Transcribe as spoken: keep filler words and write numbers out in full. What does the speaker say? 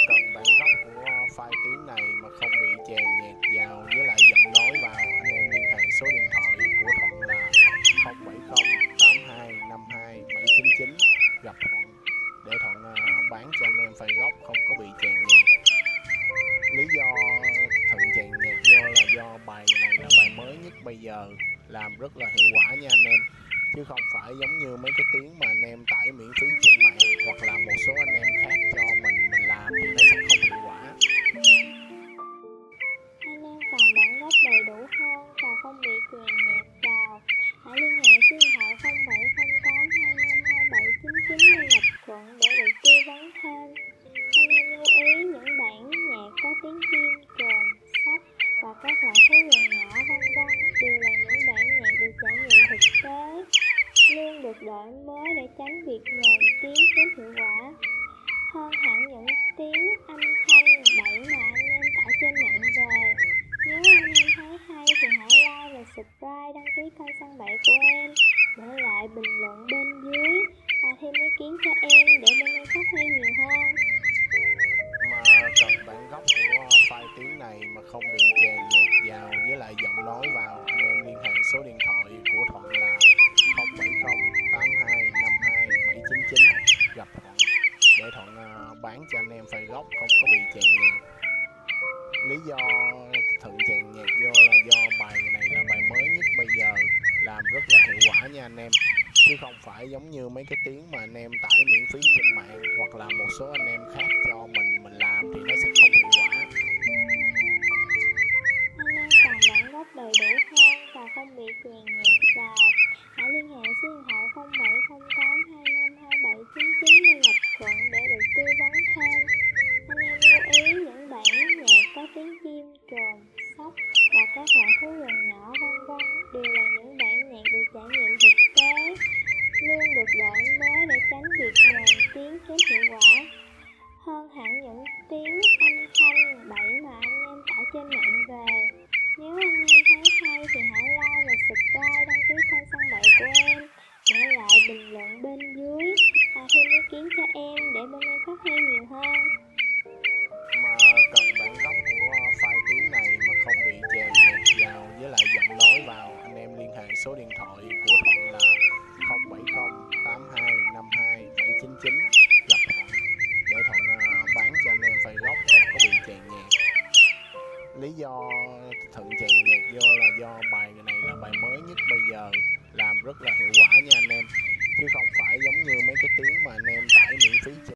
cần bản gốc của file tiếng này mà không bị chèn nhạc vào với lại giọng nói vào, anh em liên hệ số điện thoại của Thuận là không bảy không tám hai năm hai bảy chín chín, gặp Thuận để Thuận bán cho anh em file gốc không có bị chèn nhạc. Lý do Thuận chèn nhạc vô là do bài này là bài mới nhất bây giờ, làm rất là hiệu quả nha anh em, chứ không phải giống như mấy cái tiếng mà anh em tải miễn phí trên mạng hoặc là một số anh em khác cho mình mình làm thì nó sẽ không hiệu quả. Anh em cần bản gốc đầy đủ hơn và không bị chèn nhạc vào, hãy liên hệ số điện thoại không bảy không tám hai năm hai bảy chín chín để gặp Thuận để được tư vấn thêm. Anh em lưu ý những bản nhạc có tiếng chim, trồn, sóc và các loại thú rừng nhỏ vân vân đều là những bản nhạc được trải nghiệm thực tế, luôn được đổi mới để tránh việc nhồi tiếng kém hiệu quả. Hơn hẳn những tiếng âm thanh bậy mà anh em tải trên mạng về. Nếu anh em thấy hay thì hãy like và subscribe, đăng ký kênh Săn Bậy của em, để lại bình luận bên dưới và thêm ý kiến cho em để bên em phát huy nhiều hơn. Mà cần bản gốc của file tiếng này mà không bị chèn nhạc vào với lại giọng nói vào, anh em liên hệ số điện thoại của Thuận là không bảy không tám hai năm hai bảy chín chín, gặp Thuận để Thuận bán cho anh em file gốc không có bị chèn nhạc. Lý do Thuận chèn nhạc vô là do bài này là bài mới nhất bây giờ, làm rất là hiệu quả nha anh em, chứ không phải giống như mấy cái tiếng mà anh em tải miễn phí trên mạng hoặc là một số anh em khác cho mình mình làm thì nó sẽ không hiệu quả. Anh em cần bản gốc đầy đủ hơn và không bị chèn nhạc vào, hãy liên hệ số điện thoại không bảy không tám hai năm hai bảy chín chín để gặp Thuận để được tư vấn thêm. Anh em lưu ý những bản nhạc có tiếng chim, trồn, sóc và các loại thú rừng nhỏ vân vân đều là những bản nhạc được trải nghiệm thực tế, luôn được đổi mới để tránh việc nhồi tiếng kém hiệu quả. Hơn hẳn những tiếng âm thanh bậy mà anh em tải trên mạng về. Nếu anh em thấy hay thì hãy like và subscribe, đăng ký kênh Săn Bậy của em, để lại bình luận bên dưới và thêm ý kiến cho em để bên em phát huy nhiều hơn. Mà cần bản gốc của file tiếng này mà không bị chèn nhạc vào với lại giọng nói vào, anh em liên hệ số điện thoại của Thuận là không bảy không tám hai năm hai bảy chín chín, gặp Thuận để Thuận bán cho anh em file gốc không có bị chèn nhạc. Lý do Thuận chèn nhạc vô là do bài này là bài mới nhất bây giờ, làm rất là hiệu quả nha anh em, chứ không phải giống như mấy cái tiếng mà anh em tải miễn phí trên